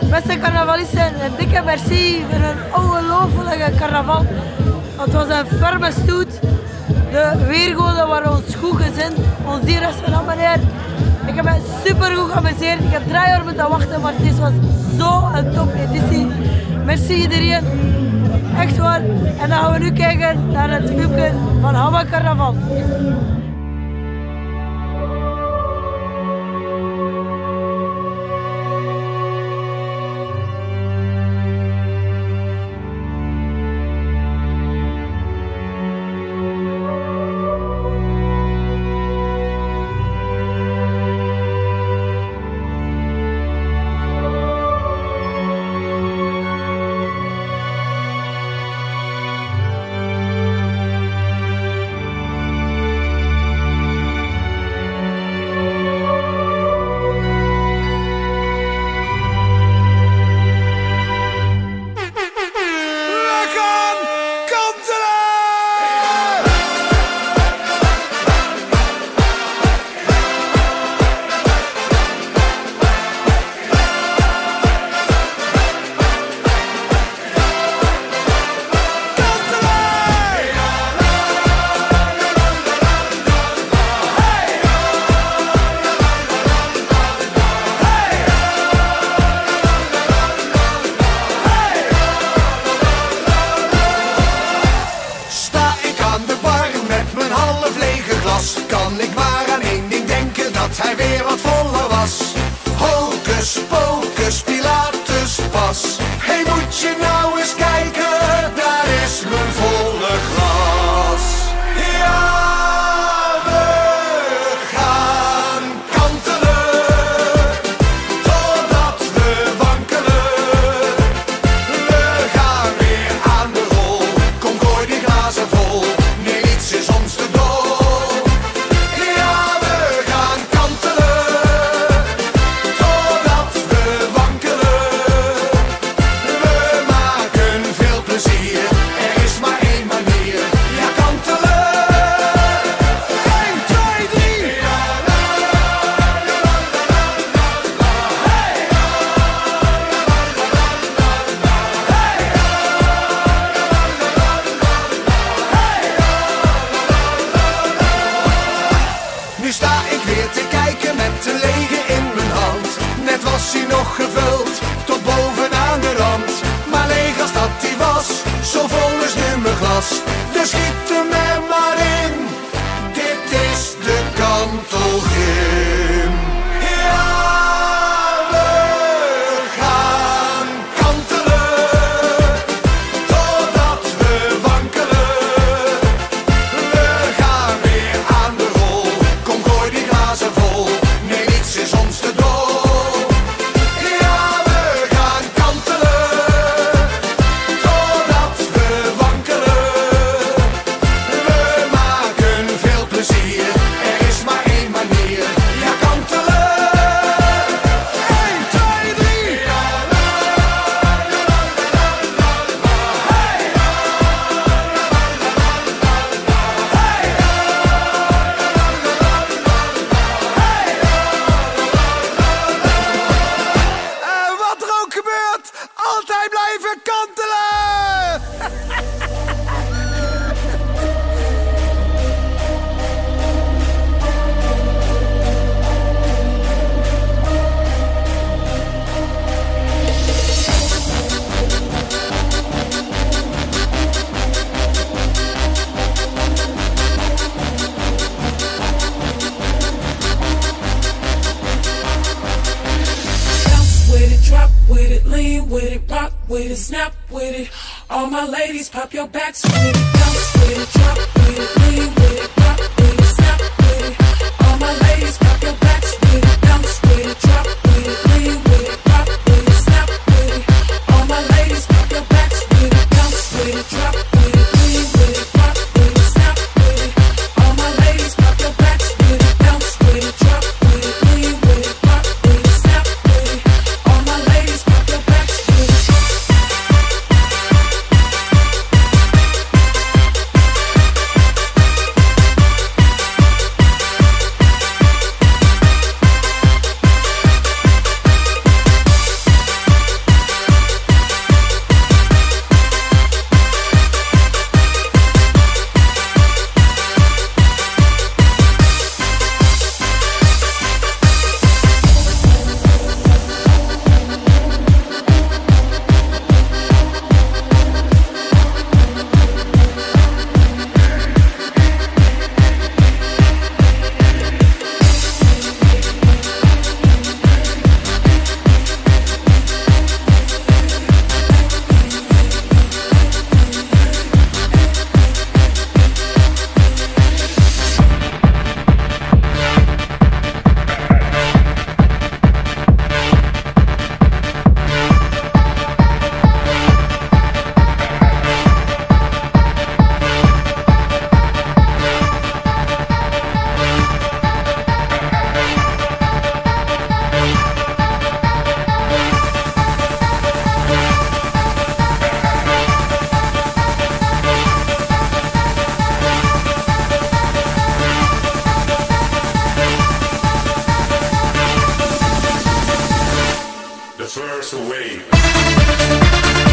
Beste carnavalisten, een dikke merci voor een ongelofelijke carnaval. Het was een ferme stoet. De weergoden waren ons goed gezind, ons dierrestaurant meneer. Ik heb me super goed geamuseerd. Ik heb 3 jaar moeten wachten, maar dit was zo'n top editie. Merci iedereen. Echt waar. En dan gaan we nu kijken naar het filmpje van Hamma Carnaval. Kan ik maar aan één ding denken, dat hij weer wat voller was. Hocus pocus, Pilatus pas. Hey, moet je nou eens kijken, daar is mijn volle glas. Ja, we gaan kantelen, totdat we wankelen. We gaan weer aan de rol, kom gooi die glazen vol. Nee, niets is ons te dood. Nu sta ik weer te kijken met een lege in mijn hand. Net was hij nog gevuld, tot bovenaan de rand. Maar leeg als dat hij was, zo vol is nu mijn glas. Dus schiet hem er maar in, dit is de kantelgrim. Ja, we gaan kantelen, totdat we wankelen. We gaan weer aan de rol. Kom gooi die glazen vol, nee niets is ons te dood. Ja, we gaan kantelen, totdat we wankelen. We maken veel plezier, er is maar één manier. Ja, kantelen. 1, 2, 3. Ja, la, la, la, la, la, la. Hey. Wat er ook gebeurt, altijd blijven kantelen! Bounce with it, drop with it, lean with it, rock with it, snap with it. All my ladies, pop your backs with it. Bounce with it, drop with it, lean with it, rock with it, snap with it. All my ladies, pop your backs with it. Bounce with it, drop with it, lean with it, rock with it, snap with it. All my ladies, pop your backs with it. Bounce with it, drop with it, lean with it, rock with it, snap with it. All my ladies, pop your backs with it. Bounce with it, drop with it, lean with it, rock with it, snap with it. All my ladies, pop your backs with it. the first wave.